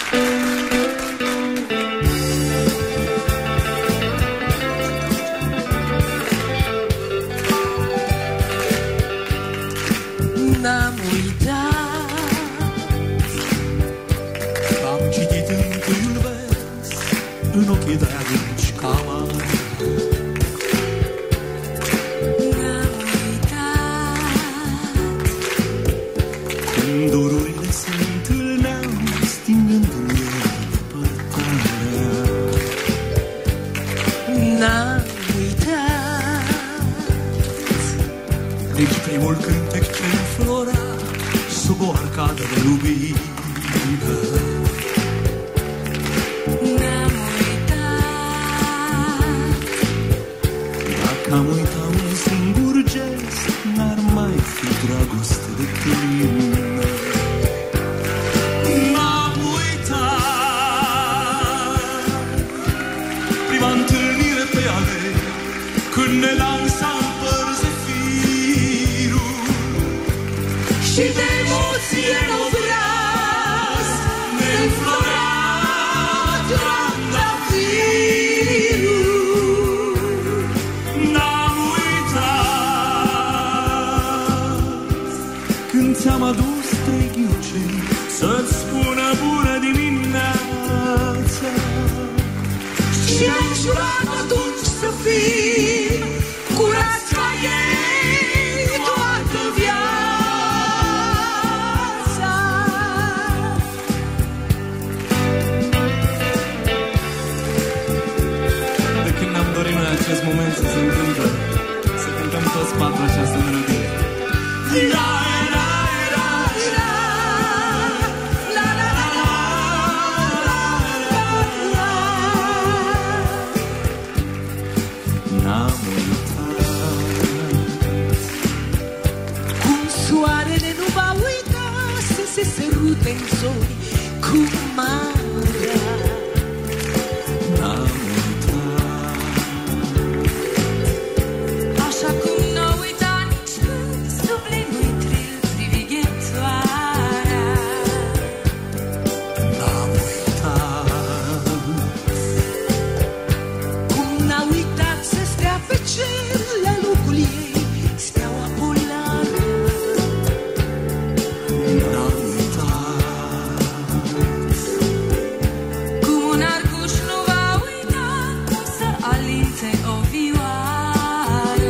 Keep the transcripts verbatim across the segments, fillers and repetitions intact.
N-am uitat, am citit întâiul vers în ochii de adânci ca mare. N-am uitat, când dorurile se întâlneau, stingându-mi depărtarea. N-am uitat, nici primul cântec ce înflora sub o arcadă de iubire. N-am uitat, dacă am uitat un singur gest, n-ar mai fi dragoste de tine. N-am uitat prima întâlnire pe ale, când ne lansa în păr zefirul și de emoție în obraz ne înflorea trandafirul. N-am uitat când ți-am adus trei ghiuceni să-ți spună bună dimineața și am jurat atunci să fii curați ca ei toată viața. De când ne-am dorit noi acest moment să se întâmple, să cântăm toți patru această melodie. La, la, la, la, la, la, la, la, la. N-am uitat cum soarele nu va uita să se sărute în zori cu marea. N-am uitat, așa cum n-a uitat nici când sublimul tril privighetoarea. N-am uitat cum n-a uitat să stea pe cer la locul ei steaua polară. N-am uitat cum un arcuș nu va uita cum să alinte o vioară.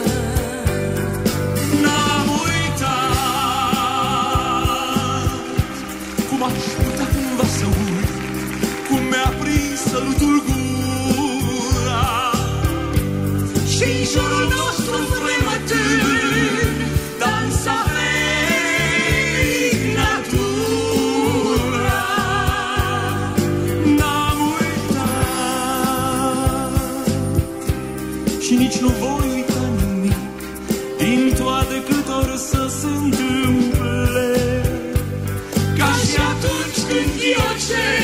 N-am uitat cum aș putea cumva să uit cum mi-a prins sărutul gura și în jurul nostru înfremătând dansa feric natura. N-am uitat și nici nu voi uita nimic din toate cât or să se întâmple, ca și atunci când Diocen